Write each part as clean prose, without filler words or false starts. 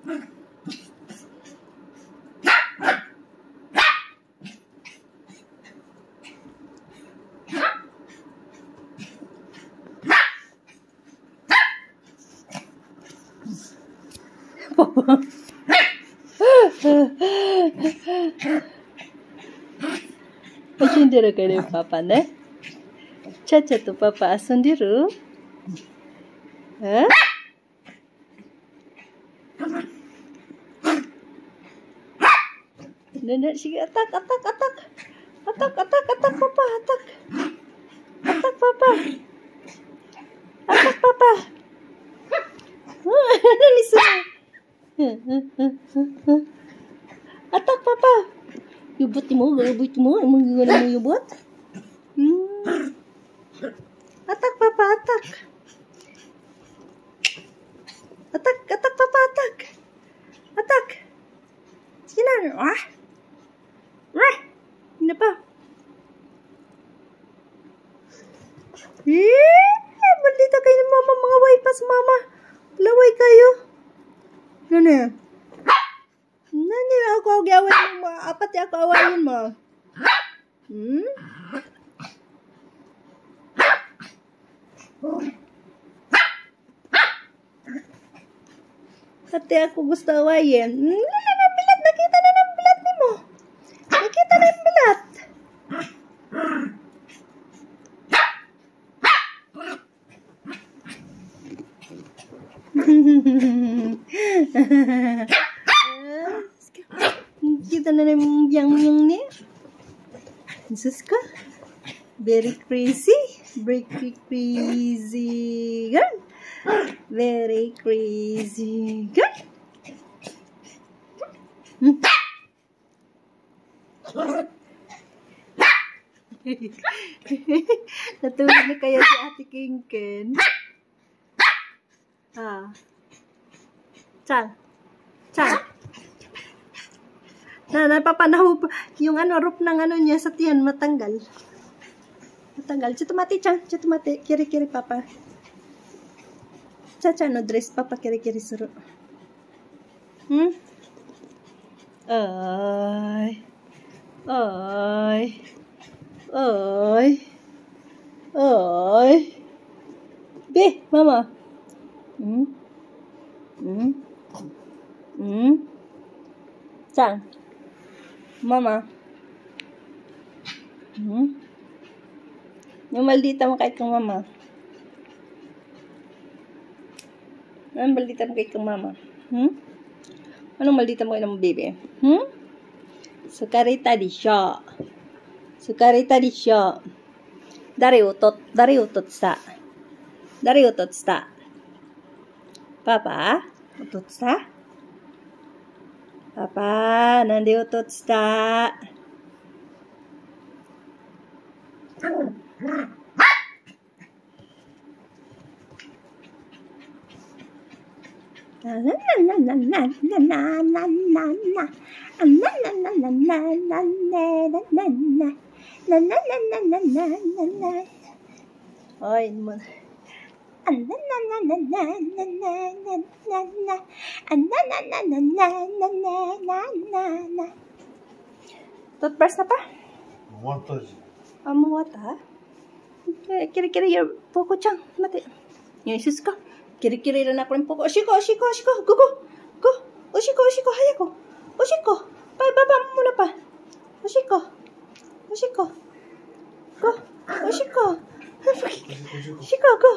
遊んでるかね、パパね。ちゃちゃとパパ遊んでる？え？ね、sige, attack, attack, attack. Attack, attack, attack, papa, attack. Attack, papa. Attack, papa. Listen. Attack, papa. Yubot mo, emang gimana mau yubot? Attack, papa, attack. Attack, attack, papa, attack. Attack. Sige na, Hindi pa. Maldita kayo ng mama, mga waipas, mama. Laway kayo. Ano? Nani ako awayin mo, apat ako awayin mo. Pati ako gusto awayin. Bilat, nakita na ng bilat ni mo. Nakita na yung bilat. Kita na yung yang ni. Jesus ka. Very crazy. Very crazy. Girl. Very crazy. Girl. Natulog na kaya si Ate Kingken. Chang. Napapanaho yung roof ng niya sa tiyan, matanggal. Chutumati, Chang. Chutumati. Kiri-kiri, papa. Chacha, no dress, papa. Kiri-kiri, suru. Ay. Be, mama. Chang. Mama. Yung maldita mo kahit kang mama. Anong maldita mo kahit kang mama? Anong maldita mo kahit ng baby? Sukarita di siya. Dari utot sa. Papa, utot sa? Papa, nandi utot sa. Oy, mo. Toothbrush na pa? Mawata? Kiri-kiri yung poko, Chang. Mati. Yung isis ka. Kiri-kiri rin ako ng poko. Oshiko. Go. Oshiko. Hayako. Oshiko. Baba mo muna pa. Oshiko. Go. Oshiko. Shiko, go.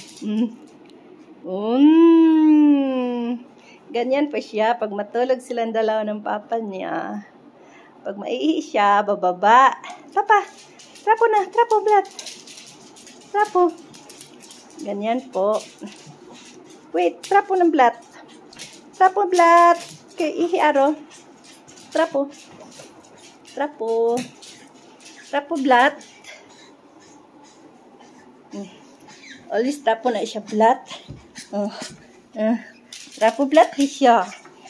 Ganyan pa siya pag matulog silang dalawa ng papa niya. Pag maiihi siya, bababa. Papa, trapo na. Trapo, blat. Trapo. Ganyan po. Wait, trapo ng blat. Trapo, blat. Okay, ihi aro. Trapo. Trapo, blat. Always trapo na siya, blat. Trapo, blat, di siya.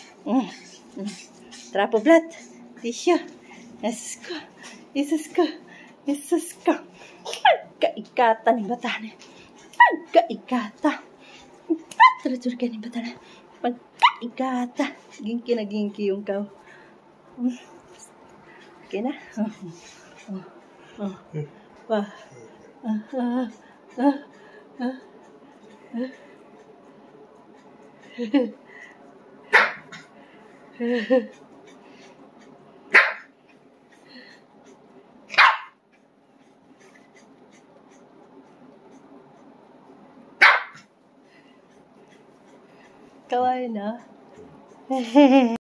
Trapo, blat. Di siya. Yesus ka. Pagkaikata ni bata na. Pagkaikata ni bata na. Igata. Ginki na ginki yung kaw. Okay na? Pa. Kawaii na.